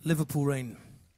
Liverpool Rain.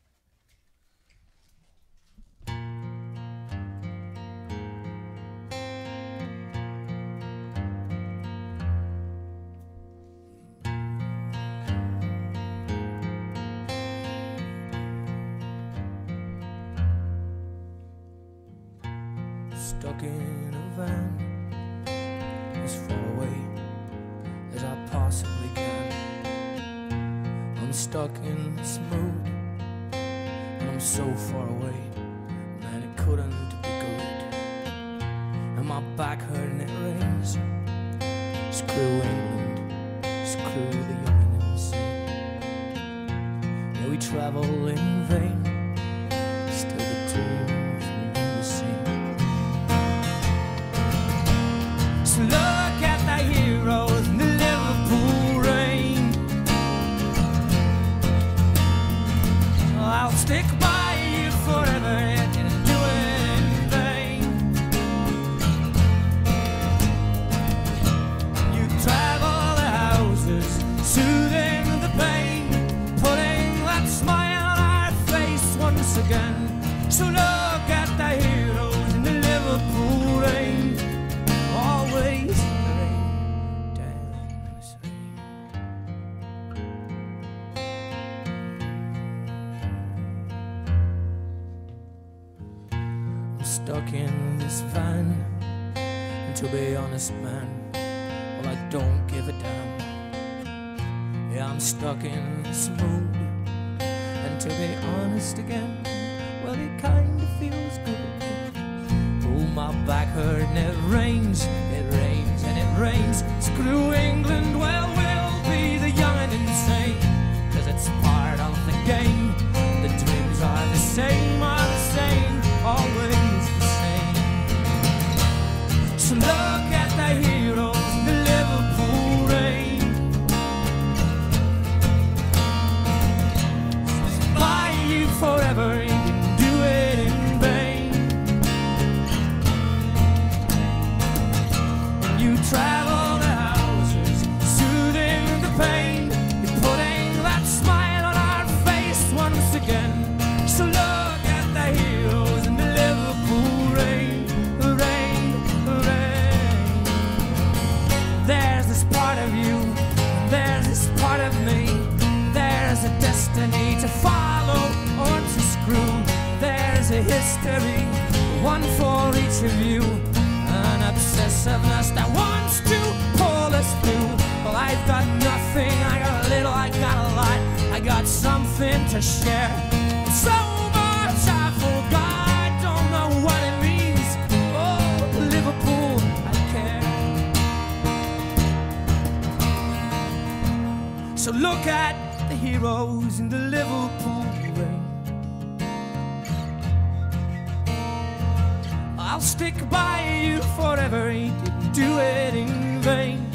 Stuck in a van as far away as I possibly can. I'm stuck in this mood and I'm so far away, man, it couldn't be good. And my back hurt and it rains. Screw England, screw the young and insane. Yeah, we travel in vain, still the tunes remain the same. So look at the heroes in the Liverpool rain. I'll stick by you forever and do it in vain. You travel the houses, soothing the pain, putting that smile on our face once again. So look at the heroes in the Liverpool rain. Always rain, dance rain. I'm stuck in this van, and to be honest, man, well, I don't give a damn. Yeah, I'm stuck in this mood, and to be honest again, well, it kinda feels good. Oh, my back hurt and it rains and it rains. Screw England, well, we'll be the young and insane, 'cause it's part of the game. The dreams are the same, always the same. So look at the heroes in the Liverpool rain. By you forever, you can do it in vain. You travel the houses, soothing the pain. You're putting that smile on our face once again. So look at the heroes in the Liverpool rain, rain, rain. There's this part of you, there's this part of me. There's a destiny to follow or to screw. There's a history, one for each of you. An obsessiveness that wants to pull us through. Well, I've got nothing, I got a little, I got a lot. I got something to share. So much I forgot, I don't know what it means. Oh, Liverpool, I care. So look at the heroes in the Liverpool rain. I'll stick by you forever, he didn't do it in vain.